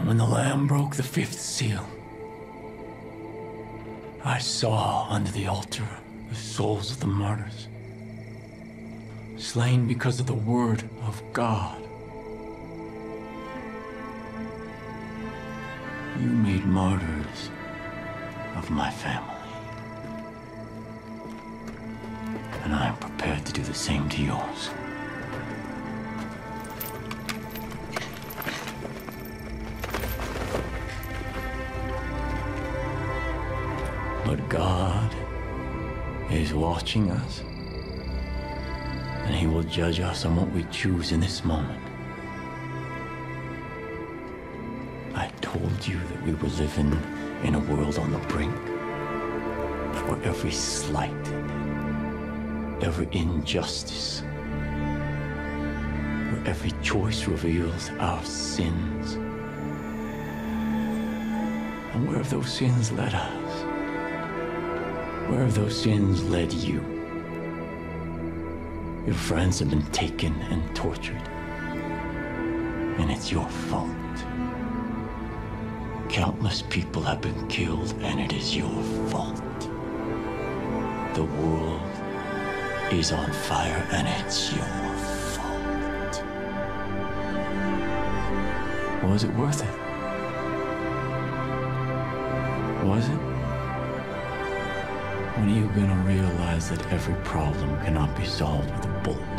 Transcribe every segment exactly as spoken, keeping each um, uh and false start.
When the Lamb broke the fifth seal, I saw under the altar the souls of the martyrs, slain because of the word of God. You made martyrs of my family, and I am prepared to do the same to yours. But God is watching us, and He will judge us on what we choose in this moment. I told you that we were living in a world on the brink, where every slight, every injustice, where every choice reveals our sins. And where have those sins led us? Where have those sins led you? Your friends have been taken and tortured, and it's your fault. Countless people have been killed, and it is your fault. The world is on fire, and it's your fault. Was it worth it? Was it? When are you gonna realize that every problem cannot be solved with a bullet?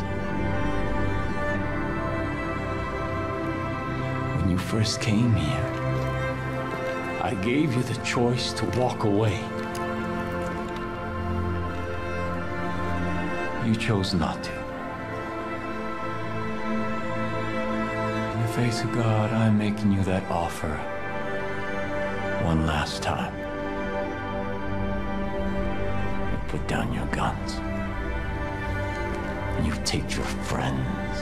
When you first came here, I gave you the choice to walk away. You chose not to. In the face of God, I'm making you that offer one last time. Put down your guns, and you take your friends.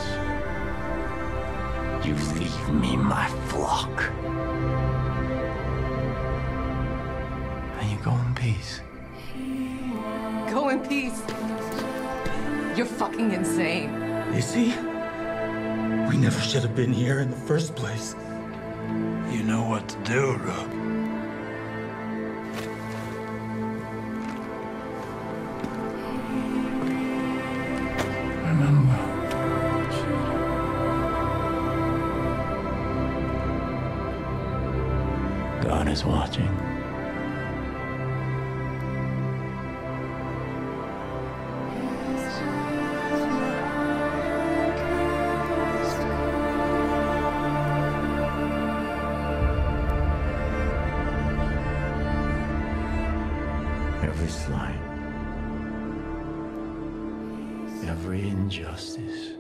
You leave me my flock, and you go in peace. Go in peace? You're fucking insane. You see? We never should have been here in the first place. You know what to do, Rook. God is watching. Every slight, every injustice,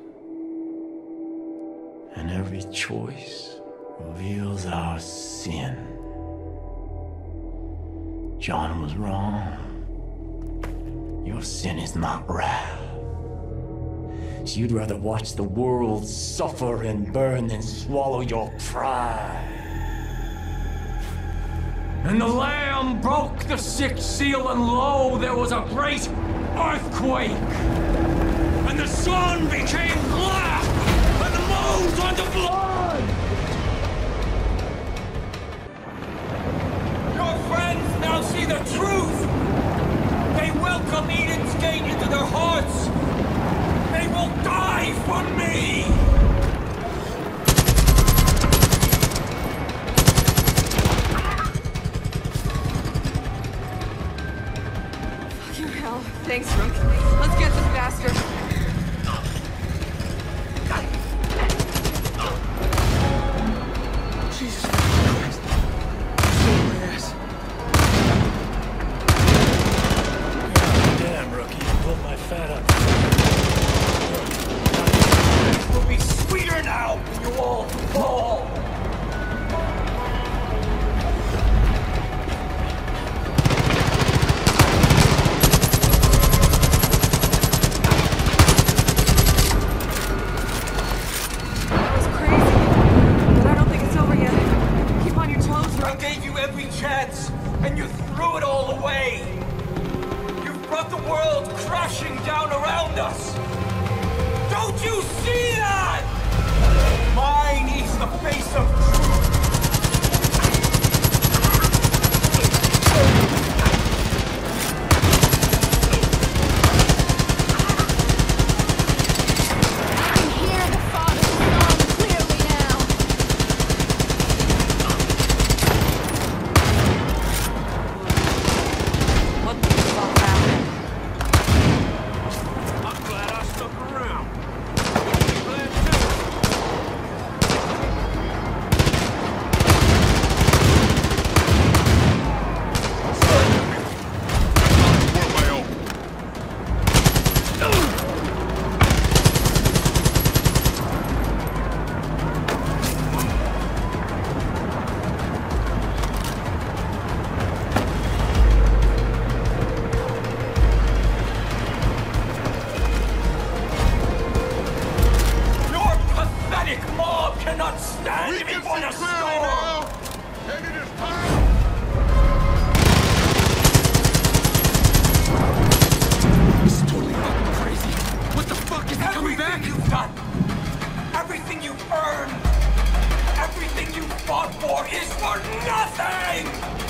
and every choice reveals our sin. John was wrong. Your sin is not wrath. So you'd rather watch the world suffer and burn than swallow your pride. And the Lamb broke the sixth seal, and lo, there was a great earthquake. And the sun became black, and the moon turned to blood. Now see the truth! They welcome Eden's gate into their hearts! They will die for me! Fucking hell. Thanks, Rook. Let's get this bastard. Jesus Christ. Save my ass. Damn, Rookie, you pulled my fat up. It will be sweeter now when you all fall! That was crazy, but I don't think it's over yet. Keep on your toes, I Rook. gave you every chance, and you threw it all away! You've brought the world crashing down around us! Don't you see that? Mine is the face of truth! cannot stand We can before see the clearly storm! now, and it is time. This is totally fucking crazy. What the fuck is he coming Everything back? you've done, everything you've earned, everything you fought for is for nothing!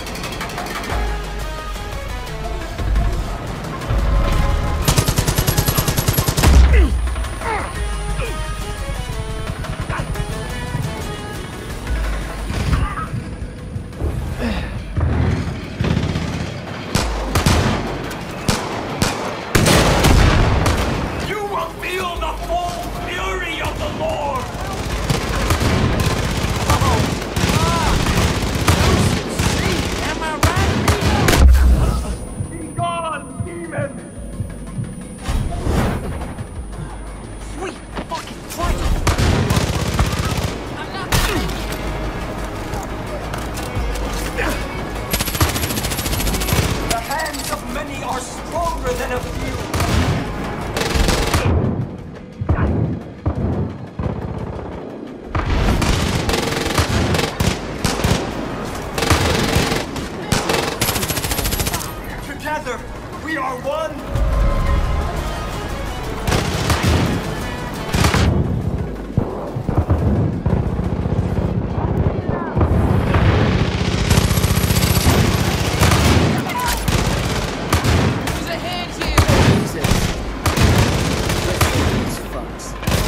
You will feel the full fury of the Lord! Am I right? Be gone, demon! Sweet fucking Christ! I'm not The hands of many are stronger than a few! Together, we are one! There's a hand here! Jesus. These fucks.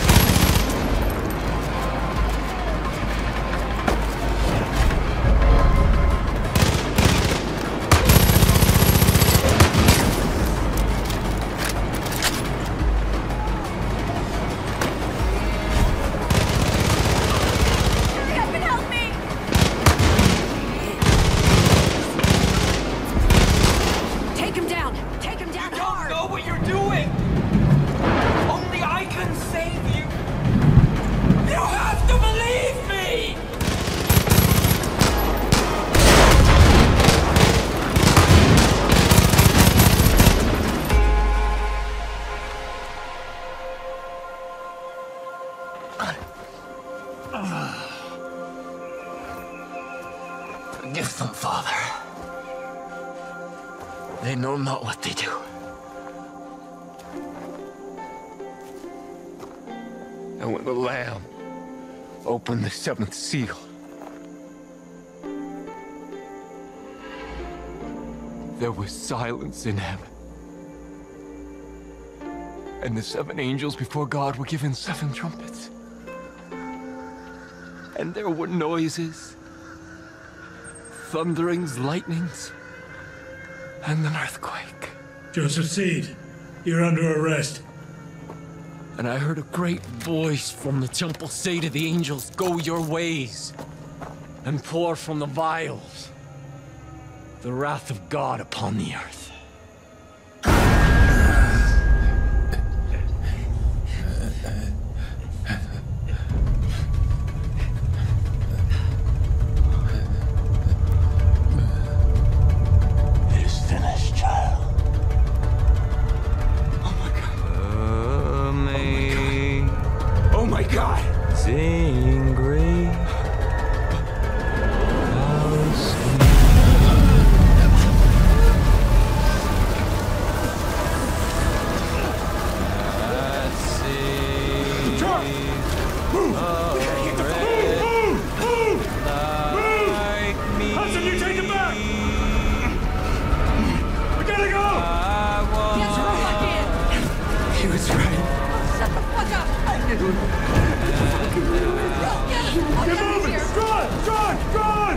Captain, help me! Take him down! Take him down You don't hard! know what you're doing! Only I can save you! You have to believe me! Forgive them, Father. They know not what they do. And when the Lamb opened the seventh seal, there was silence in heaven. And the seven angels before God were given seven trumpets. And there were noises, thunderings, lightnings, and an earthquake. Joseph Seed, you're under arrest. And I heard a great voice from the temple say to the angels, "Go your ways, and pour from the vials the wrath of God upon the earth." It is finished, child. Oh my god. Amazing. Oh my god! Grace. Hudson, you take him back! We gotta go! Get your fuck in! He was right. Shut the fuck up! Get the fuck Get out of moving! here! John! John! John!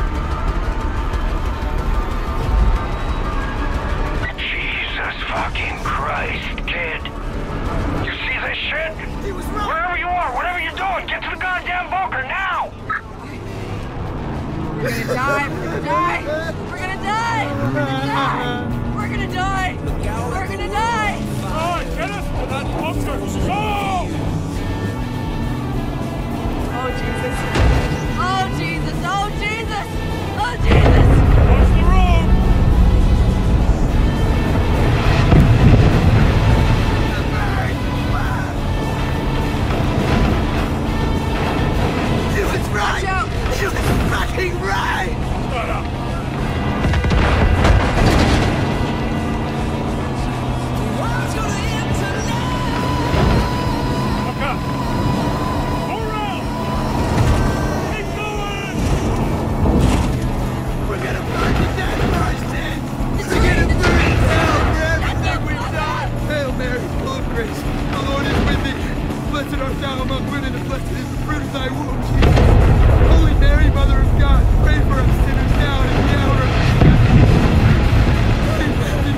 Jesus fucking Christ, kid. You see this shit? Wherever you are, whatever you're doing, get to the goddamn bunker now! We're gonna die! We're gonna die! We're gonna die! We're gonna die! We're gonna die! We're gonna die! John, get us to that bunker! Go! Oh Jesus! Oh Jesus! Oh Jesus! Oh Jesus! Watch the road! thy womb, Jesus. Holy Mary, Mother of God, pray for us sinners now and at the hour of our death. Amen.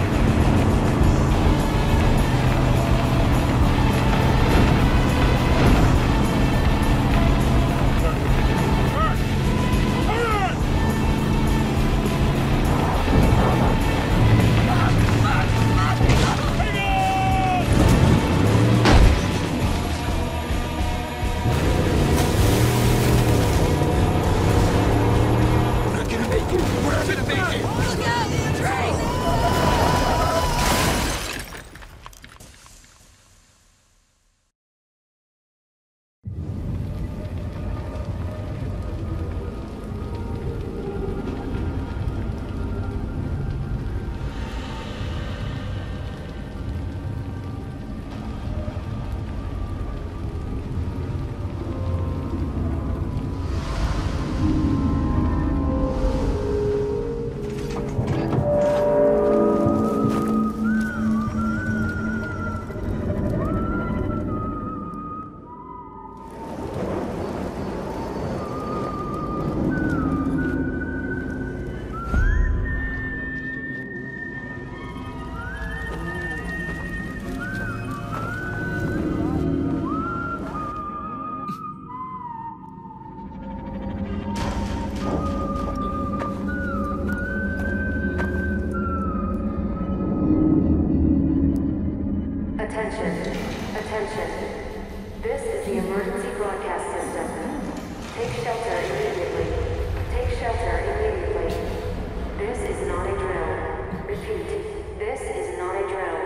Attention, attention. This is the emergency broadcast system. Take shelter immediately. Take shelter immediately. This is not a drill. Repeat, this is not a drill.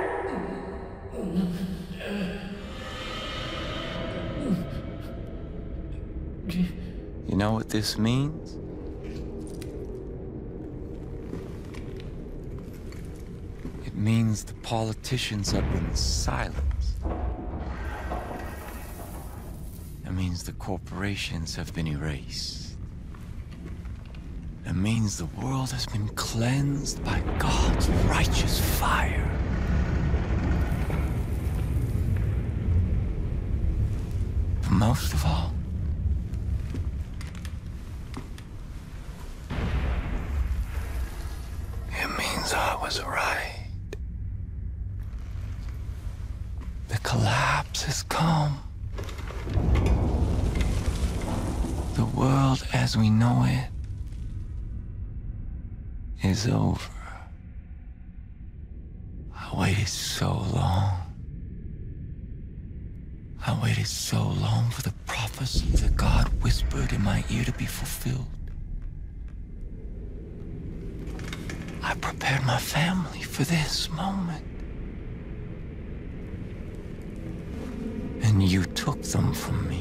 You know what this means? It means the politicians have been silenced. It means the corporations have been erased. It means the world has been cleansed by God's righteous fire. But most of all, it means I was right. The collapse has come. The world as we know it is over. I waited so long. I waited so long for the prophecy that God whispered in my ear to be fulfilled. I prepared my family for this moment. And you took them from me.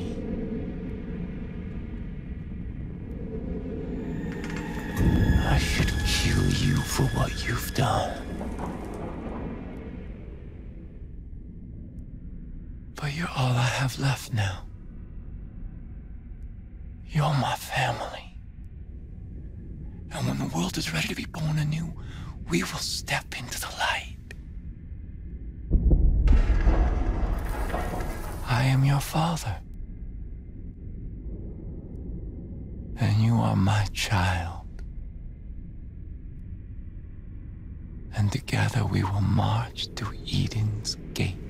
I should kill you for what you've done. But you're all I have left now. You're my family. And when the world is ready to be born anew, we will step into the light. I am your father. And you are my child. And together we will march to Eden's gate.